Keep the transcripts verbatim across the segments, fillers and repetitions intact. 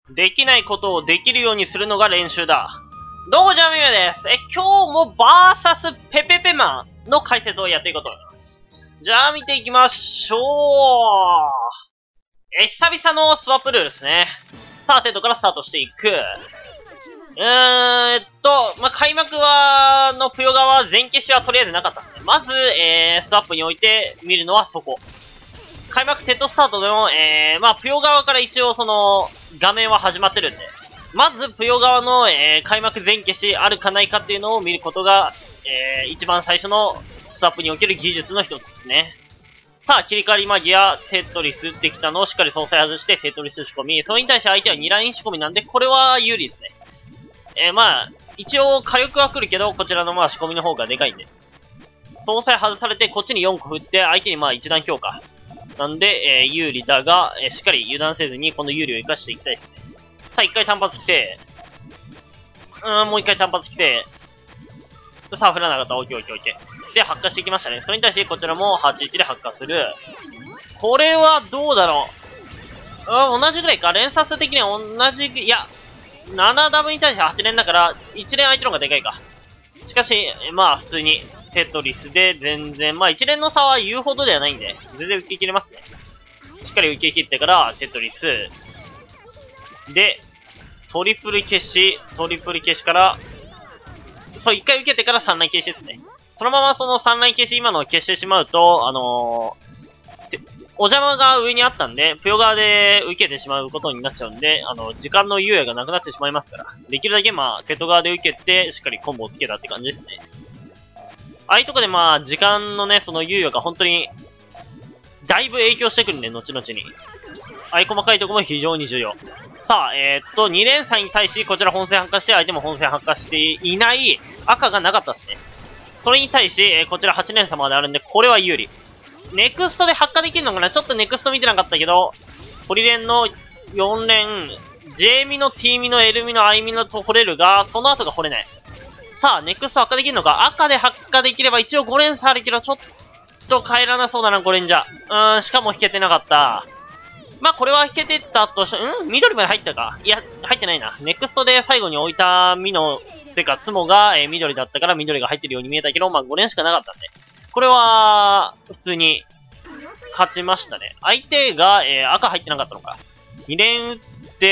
できないことをできるようにするのが練習だ。どうもじゃあみめです。え、今日もバーサスペペペマンの解説をやっていこうと思います。じゃあ見ていきましょう。え、久々のスワップルールですね。さあ、テントからスタートしていく。えーっと、まあ、開幕は、のぷよ側全消しはとりあえずなかったんで、まず、えー、スワップにおいて見るのはそこ。開幕テッドスタートでも、えー、まあ、ぷよ側から一応その、画面は始まってるんで、まず、ぷよ側の、えー、開幕全消しあるかないかっていうのを見ることが、えー、一番最初のスワップにおける技術の一つですね。さあ、切り替わりマギア、テトリスできたのをしっかり総裁外して、テトリス仕込み。それに対して相手はにライン仕込みなんで、これは有利ですね。えー、まあ、一応火力は来るけど、こちらのまあ仕込みの方がでかいんで。総裁外されて、こっちによんこ振って、相手にまあ一段強化。なんで、えー、有利だが、えー、しっかり油断せずに、この有利を活かしていきたいですね。さあ、一回単発来て、うーん、もう一回単発来て、さあ、振らなかった。オッケーオッケーオッケー。で、発火していきましたね。それに対して、こちらもはちいちで発火する。これはどうだろう。うん、同じぐらいか。連鎖数的には同じ、いや、ななダブに対してはち連だから、いち連相手の方がでかいか。しかし、まあ、普通に、テトリスで全然、まあ、いち連の差は言うほどではないんで、全然受け切れますね。しっかり受け切ってから、テトリス。で、トリプル消し、トリプル消しから、そう、一回受けてからさんライン消しですね。そのままそのさんライン消し今のを消してしまうと、あのー、お邪魔が上にあったんで、ぷよ側で受けてしまうことになっちゃうんで、あの、時間の猶予がなくなってしまいますから、できるだけまあ、テト側で受けて、しっかりコンボをつけたって感じですね。ああいうとこでまあ、時間のね、その猶予が本当に、だいぶ影響してくるんで、後々に。ああいう細かいとこも非常に重要。さあ、えー、っと、に連鎖に対し、こちら本戦発火して、相手も本戦発火していない赤がなかったですね。それに対し、えー、こちらはち連鎖まであるんで、これは有利。ネクストで発火できるのかな？ちょっとネクスト見てなかったけど、ポリ連のよん連、J ミの T ミの L ミの I ミのと掘れるが、その後が掘れない。さあ、ネクスト発火できるのか？赤で発火できれば一応ご連鎖あるけど、ちょっと帰らなそうだな、ご連じゃ。うーん、しかも引けてなかった。まあ、これは引けてったとし、ん緑まで入ったか？いや、入ってないな。ネクストで最後に置いたミノ、てか、ツモが、えー、緑だったから緑が入ってるように見えたけど、まあ、ご連しかなかったんで。これは、普通に、勝ちましたね。相手が、えー、赤入ってなかったのか。に連打って、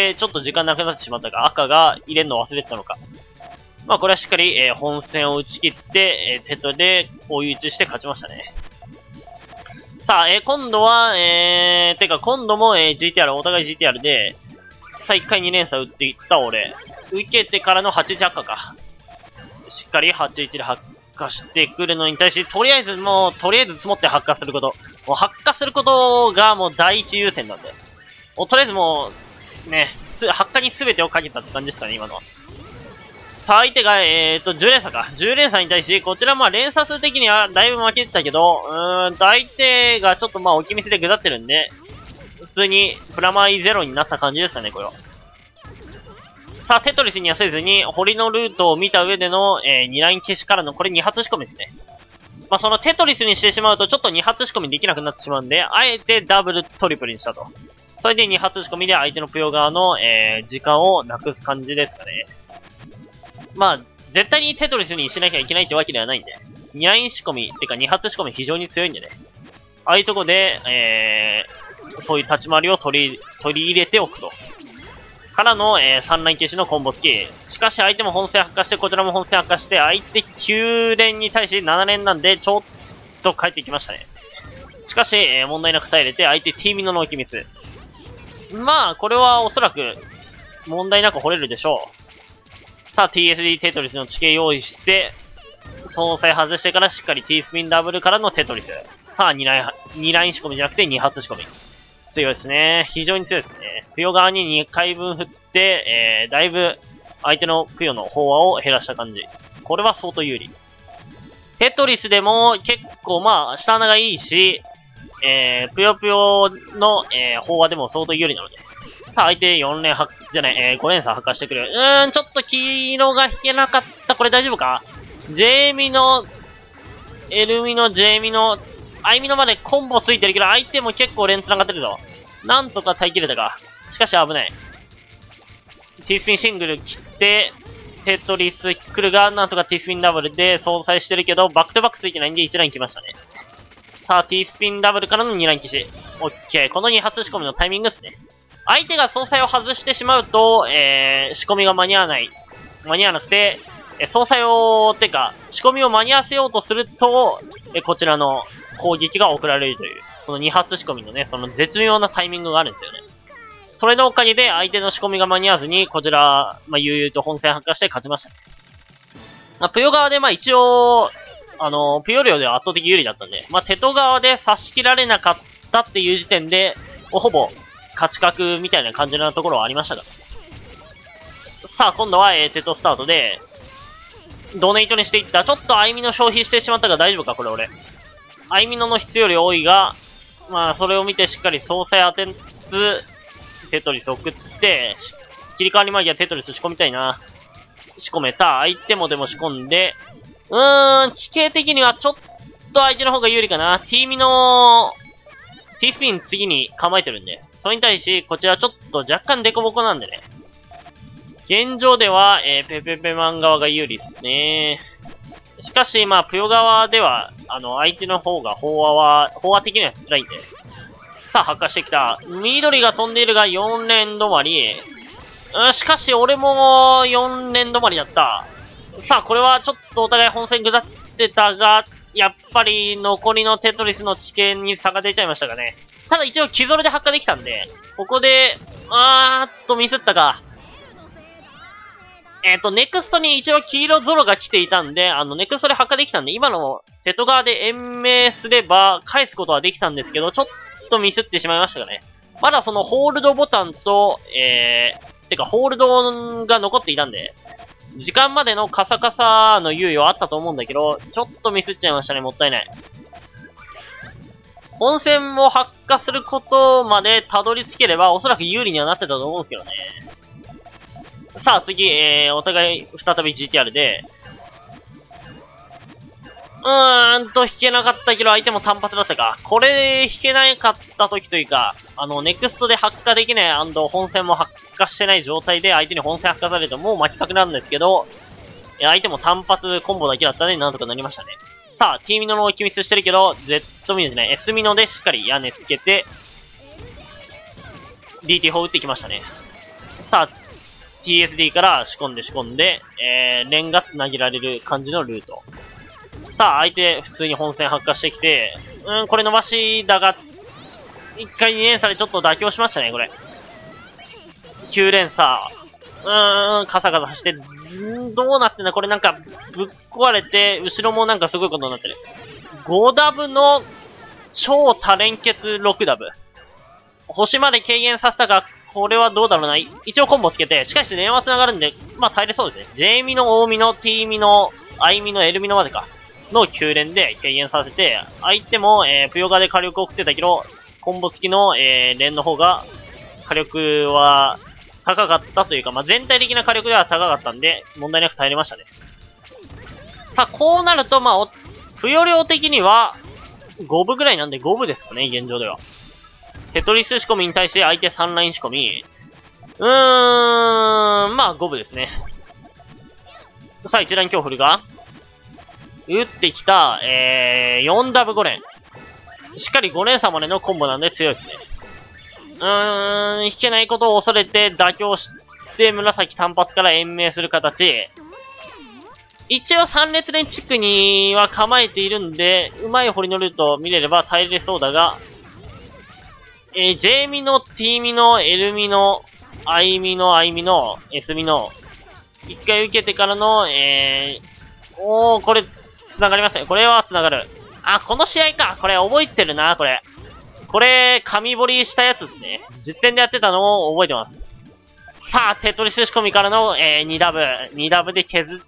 ちょっと時間なくなってしまったか。赤が入れるの忘れてたのか。まあ、これはしっかり、えー、本戦を打ち切って、えー、テトで追い打ちして勝ちましたね。さあ、えー、今度は、えー、てか今度も、えー、ジーティーアール、お互い ジーティーアール で、さあ一回に連鎖打っていった俺。受けてからのはちいち赤か。しっかりはちいちで発火してくるのに対し、とりあえずもう、とりあえず積もって発火すること。もう発火することがもう第一優先なんで。もうとりあえずもう、ね、発火に全てをかけたって感じですかね、今のは。さあ、相手が、えーと、じゅう連鎖か。じゅう連鎖に対し、こちらまあ連鎖数的にはだいぶ負けてたけど、うーんと、相手がちょっとまあ置き見せでぐだってるんで、普通にプラマイゼロになった感じですかね、これは。さあ、テトリスにはせずに、堀のルートを見た上での、えー、にライン消しからの、これに発仕込みですね。まあ、そのテトリスにしてしまうと、ちょっとに発仕込みできなくなってしまうんで、あえてダブルトリプルにしたと。それでに発仕込みで相手のぷよ側の、えー、時間をなくす感じですかね。まあ、絶対にテトリスにしなきゃいけないってわけではないんで。にライン仕込み、てかに発仕込み非常に強いんでね。ああいうとこで、えー、そういう立ち回りを取り、取り入れておくと。からの、えー、さんライン消しのコンボ付き。しかし相手も本戦発火して、こちらも本戦発火して、相手きゅう連に対しなな連なんで、ちょっと帰ってきましたね。しかし、えー、問題なく耐えれて、相手 T ミノの置き水。まあ、これはおそらく、問題なく掘れるでしょう。さあ、ティーエスディー テトリスの地形用意して、総裁外してからしっかり T スピンダブルからのテトリス。さあ、にライン、にライン仕込みじゃなくてに発仕込み。強いですね。非常に強いですね。ぷよ側ににかいぶん振って、えー、だいぶ相手のぷよの飽和を減らした感じ。これは相当有利。テトリスでも結構まあ、下穴がいいし、えー、ぷよぷよの、えー、飽和でも相当有利なので。さあ、相手よん連は、じゃない、えー、ご連鎖発火してくる。うーん、ちょっと黄色が引けなかった。これ大丈夫か？ J ミの、L ミの J ミの、I ミのまでコンボついてるけど、相手も結構連繋がってるぞ。なんとか耐え切れたか。しかし危ない。 T スピンシングル切って、テトリス来るが、なんとか T スピンダブルで相殺してるけど、バックトバックついてないんでいちライン来ましたね。さあ、T スピンダブルからのにライン消し。オッケー。このに発仕込みのタイミングですね。相手が相殺を外してしまうと、えー、仕込みが間に合わない。間に合わなくて、えー、相殺を、てか、仕込みを間に合わせようとすると、えー、こちらの攻撃が送られるという、このに発仕込みのね、その絶妙なタイミングがあるんですよね。それのおかげで相手の仕込みが間に合わずに、こちら、まあ、悠々と本戦発火して勝ちましたね。まあ、プヨ側でまあ一応、あの、プヨリオでは圧倒的有利だったんで、まあ、テト側で差し切られなかったっていう時点で、ほぼ勝ち確みたいな感じなところはありましたが。さあ、今度は、えー、テトスタートで、ドネイトにしていった。ちょっとアイミノ消費してしまったが大丈夫かこれ俺。アイミノの質より多いが、まあ、それを見てしっかり総裁当てつつ、テトリス送って、切り替わり前にはテトリス仕込みたいな。仕込めた。相手もでも仕込んで、うーん、地形的にはちょっと相手の方が有利かな。T ミの、T スピン次に構えてるんで。それに対し、こちらちょっと若干デコボコなんでね。現状では、えー、ペペペマン側が有利ですね。しかし、まあ、プヨ側では、あの、相手の方が、飽和は、飽和的には辛いんで。さあ、発火してきた。緑が飛んでいるがよん連止まり。うん、しかし、俺もよん連止まりだった。さあ、これはちょっとお互い本戦下ってたが、やっぱり残りのテトリスの地形に差が出ちゃいましたかね。ただ一応、キゾロで発火できたんで、ここで、あーっとミスったか。えっと、ネクストに一応黄色ゾロが来ていたんで、あの、ネクストで発火できたんで、今のテト側で延命すれば返すことはできたんですけど、ちょっとミスってしまいましたかね。まだそのホールドボタンと、えー、てかホールドが残っていたんで、時間までのカサカサの猶予はあったと思うんだけど、ちょっとミスっちゃいましたね。もったいない。本戦も発火することまでたどり着ければ、おそらく有利にはなってたと思うんですけどね。さあ次、えー、お互い再び ジーティーアール で、うーんと引けなかったけど相手も単発だったか。これ引けなかった時というか、あの、ネクストで発火できない&本戦も発火してない状態で相手に本戦発火されるともう巻き角なんですけど、相手も単発コンボだけだったのでなんとかなりましたね。さあ、T ミノの置きミスしてるけど、Z ミノじゃない、S ミノでしっかり屋根つけて、ディーティーフォー 打ってきましたね。さあ、ティーエスディー から仕込んで仕込んで、えー、連が繋げられる感じのルート。さあ、相手、普通に本戦発火してきて、うん、これ伸ばしだが、いっかいに連鎖でちょっと妥協しましたね、これ。きゅう連鎖。うーん、カサカサして、んどうなってんだこれなんか、ぶっ壊れて、後ろもなんかすごいことになってる。ごダブの、超多連結ろくダブ。星まで軽減させたが、これはどうだろうな。一応コンボつけて、しかし電話繋がるんで、まあ耐えれそうですね。J ミの O ミの T ミの I ミの L ミのまでか。のきゅう連で軽減させて、相手も、えー、プヨガで火力を送ってたけど、コンボ付きの、えー、連の方が、火力は高かったというか、まあ、全体的な火力では高かったんで、問題なく耐えれましたね。さあ、こうなると、まあ、プヨ量的には、ご部ぐらいなんでご部ですかね、現状では。テトリス仕込みに対して相手さんライン仕込み。うーん、まあご部ですね。さあ、一段強振るが、打ってきた、えー、よんダブご連。しっかりご連鎖までのコンボなんで強いですね。うーん、引けないことを恐れて妥協して、紫単発から延命する形。一応さん列連地区には構えているんで、うまい堀のルートを見れれば耐えれそうだが、えー、J ミの T ミの L ミの I ミの I ミの S ミの、一回受けてからの、えー、おー、これ、繋がりますね。これは繋がる。あ、この試合か。これ覚えてるな、これ。これ、紙彫りしたやつですね。実戦でやってたのを覚えてます。さあ、テトリス仕込みからの、えー、にダブ。にダブで削って、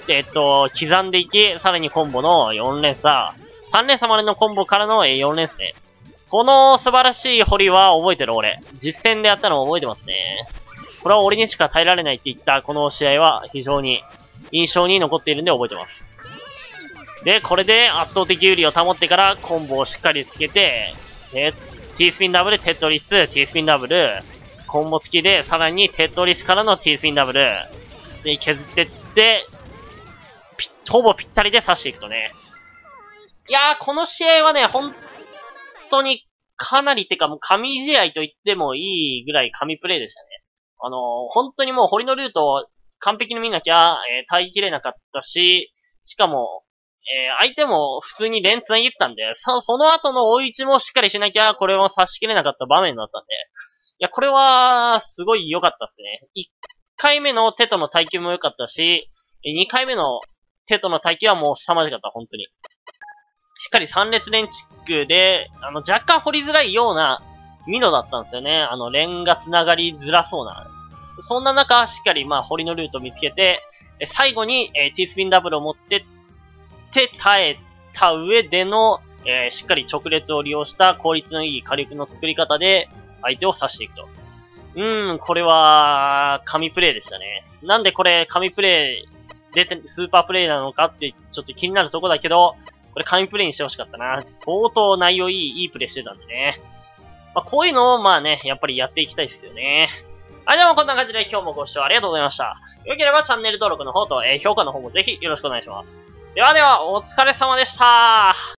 えっと、刻んでいき、さらにコンボのよん連鎖。さん連鎖までのコンボからの、えー、よん連ですね。この素晴らしい掘りは覚えてる、俺。実戦でやったのを覚えてますね。これは俺にしか耐えられないって言ったこの試合は非常に印象に残っているんで覚えてます。で、これで圧倒的有利を保ってからコンボをしっかりつけて、で、T スピンダブル、テトリス、T スピンダブル。 コンボ付きで、さらにテトリスからの T スピンダブル。で、削ってって、ぴ、ほぼぴったりで刺していくとね。いやー、この試合はね、本当にかなりってかもう神試合と言ってもいいぐらい神プレイでしたね。あのー、本当にもう堀のルートを完璧に見なきゃ、えー、耐えきれなかったし、しかも、えー、相手も普通に連繋ぎったんで、そ、その後の追い打ちもしっかりしなきゃ、これを刺しきれなかった場面だったんで、いや、これは、すごい良かったですね。いっかいめの手との耐久も良かったし、にかいめの手との耐久はもう凄まじかった、本当に。しっかりさん列連チックで、あの、若干掘りづらいようなミノだったんですよね。あの、連が繋がりづらそうな。そんな中、しっかり、まあ、堀のルートを見つけて、最後に、えー、T スピンダブルを持ってって、耐えた上での、えー、しっかり直列を利用した効率のいい火力の作り方で、相手を刺していくと。うーん、これは、神プレイでしたね。なんでこれ、神プレイ、出て、スーパープレイなのかって、ちょっと気になるとこだけど、これ神プレイにしてほしかったな。相当内容いい、いいプレイしてたんでね。まあ、こういうのを、まあね、やっぱりやっていきたいですよね。はい、ではこんな感じで今日もご視聴ありがとうございました。よければチャンネル登録の方と、えー、評価の方もぜひよろしくお願いします。ではでは、お疲れ様でした。